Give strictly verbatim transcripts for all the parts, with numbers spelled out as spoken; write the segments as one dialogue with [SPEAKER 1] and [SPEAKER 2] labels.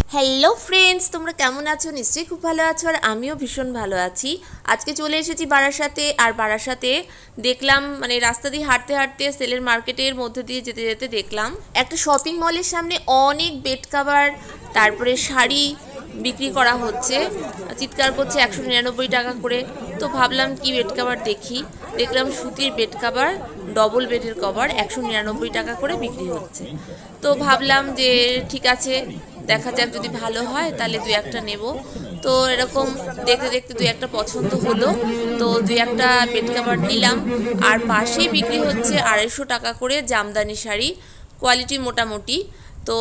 [SPEAKER 1] Hello friends, তোমরা কেমন আছো? নিশ্চয়ই খুব ভালো আছো, আর আমিও ভীষণ ভালো আছি। আজকে চলে এসেছি বারাসাতে। আর বারাসাতে দেখলাম, মানে রাস্তা দিয়ে হাঁটতে হাঁটতে সেলের মার্কেটের মধ্যে দিয়ে যেতে যেতে দেখলাম একটা শপিং মলের সামনে অনেক বেড কাভার, তারপরে শাড়ি বিক্রি করা হচ্ছে। চিৎকার করছে একশো নিরানব্বই টাকা করে। তো ভাবলাম কি বেড কাভার দেখি। দেখলাম সুতির বেড কাভার, ডবল বেডের কভার একশো নিরানব্বই টাকা করে বিক্রি হচ্ছে। তো ভাবলাম যে ঠিক আছে, দেখা যাক, যদি ভালো হয় তাহলে দুই একটা নেব। তো এরকম দেখতে দেখতে দুই একটা পছন্দ হলো, তো দুই একটা বেড কাভার নিলাম। আর পাশেই বিক্রি হচ্ছে আড়াইশো টাকা করে জামদানি শাড়ি, কোয়ালিটি মোটামুটি। তো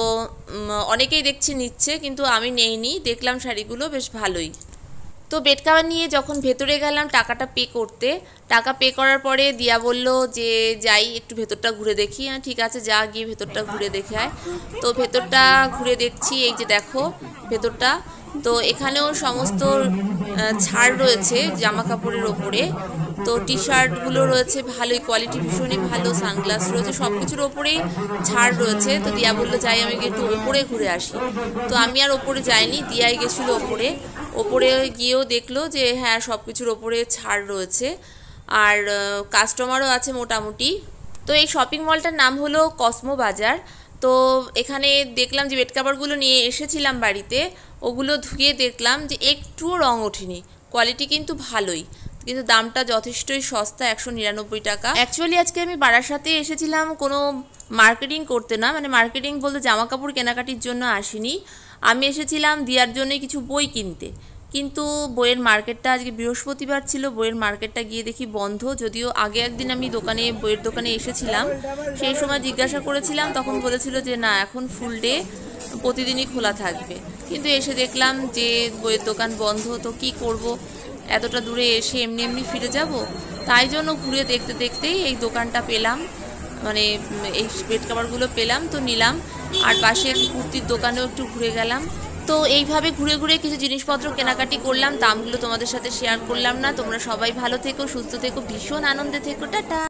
[SPEAKER 1] অনেকেই দেখছি নিচ্ছে, কিন্তু আমি নেইনি। দেখলাম শাড়িগুলো বেশ ভালোই। তো বেড কাভার নিয়ে যখন ভেতরে গেলাম টাকাটা পে করতে, টাকা পে করার পরে দিয়া বলল যে যাই একটু ভেতরটা ঘুরে দেখি। হ্যাঁ ঠিক আছে, যা, গিয়ে ভেতরটা ঘুরে দেখে আয়। তো ভেতরটা ঘুরে দেখছি, এই যে দেখো ভেতরটা। তো এখানেও সমস্ত ছাড় রয়েছে জামা কাপড়ের ওপরে। তো টি শার্টগুলো রয়েছে ভালোই, কোয়ালিটি ভীষণই ভালো। সানগ্লাস রয়েছে, সব কিছুর ওপরেই ছাড় রয়েছে। তো দিয়া বললো যাই আমি একটু ওপরে ঘুরে আসি। তো আমি আর ওপরে যাইনি, দিয়াই গেছিলো ওপরে। ওপরে গিয়েও দেখলো যে হ্যাঁ সব কিছুর ওপরে ছাড় রয়েছে, আর কাস্টমারও আছে মোটামুটি। তো এই শপিং মলটার নাম হলো কসমো বাজার। তো এখানে দেখলাম যে বেড কাভারগুলো নিয়ে এসেছিলাম বাড়িতে, ওগুলো ধুয়ে দেখলাম যে একটুও রং ওঠেনি। কোয়ালিটি কিন্তু ভালোই, কিন্তু দামটা যথেষ্টই সস্তা, একশো নিরানব্বই টাকা। অ্যাকচুয়ালি আজকে আমি বারাসাতে এসেছিলাম কোনো মার্কেটিং করতে না, মানে মার্কেটিং বলতে জামা কাপড় কেনাকাটির জন্য আসিনি। আমি এসেছিলাম দিয়ার জন্য কিছু বই কিনতে। কিন্তু বইয়ের মার্কেটটা আজকে বৃহস্পতিবার ছিল, বইয়ের মার্কেটটা গিয়ে দেখি বন্ধ। যদিও আগে একদিন আমি দোকানে বইয়ের দোকানে এসেছিলাম, সেই সময় জিজ্ঞাসা করেছিলাম, তখন বলেছিল যে না এখন ফুল ডে, প্রতিদিনই খোলা থাকবে। কিন্তু এসে দেখলাম যে বইয়ের দোকান বন্ধ। তো কি করব, এতটা দূরে এসে এমনি এমনি ফিরে যাব? তাই জন্য ঘুরে দেখতে দেখতেই এই দোকানটা পেলাম, মানে এই বেড কাভারগুলো পেলাম, তো নিলাম। আর পাশের কুর্তির দোকানেও একটু ঘুরে গেলাম। তো এইভাবে ঘুরে ঘুরে কিছু জিনিসপত্র কেনাকাটি করলাম, দামগুলো তোমাদের সাথে শেয়ার করলাম না। তোমরা সবাই ভালো থেকো, সুস্থ থেকো, ভীষণ আনন্দে থেকো, টাটা।